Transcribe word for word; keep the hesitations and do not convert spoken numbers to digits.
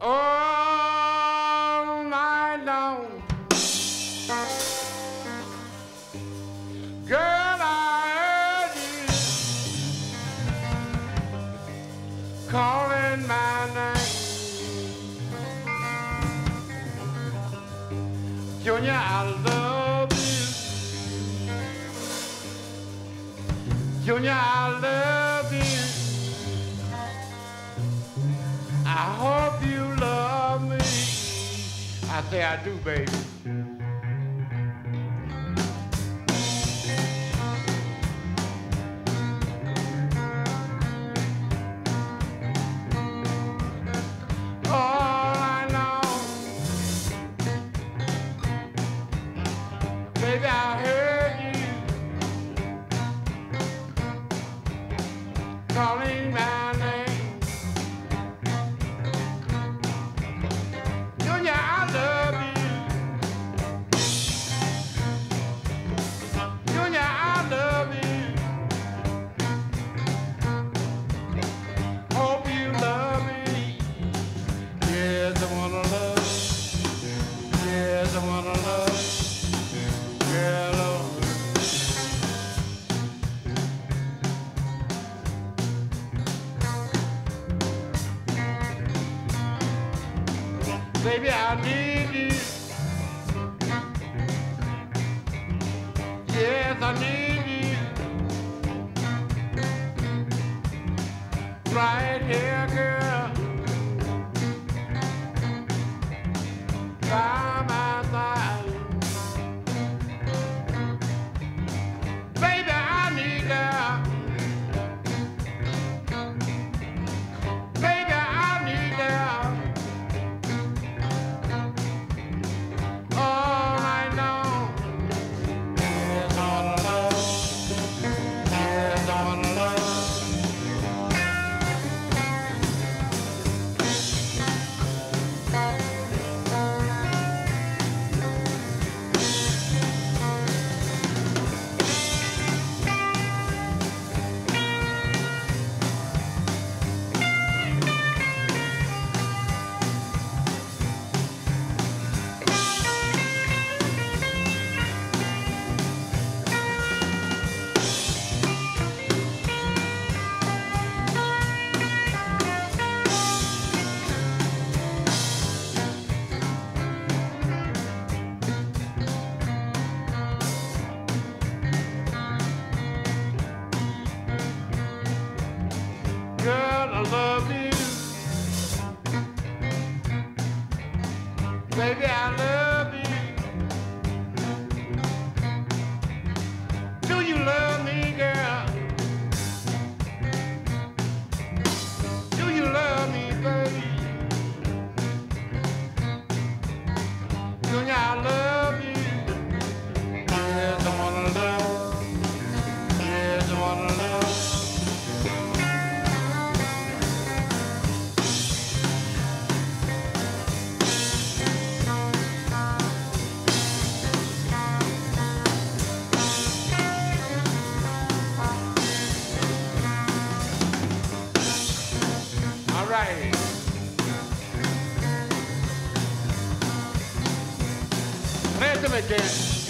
all night long. Girl, I heard you calling my name. Junior, I love you. Junior, I love you. I hope you love me. I say I do, baby. All I know, baby, I heard you calling my name. Junior, I love you. Junior, I love you. Hope you love me. Yes, I wanna love. Yes, I wanna love. Girl, Lord. Baby, I need you. Yes, I need you. Right here, girl. By my side. Baby, I need that. Baby, I need that. All night long. Yes, I wanna love. Yes, I wanna love. Girl, I love you. Baby, I love you. Do you love me, girl? Do you love me, baby? Junior, I love you. Yes, I wanna love. Yes, I wanna love. All right. Play it to me, Ken.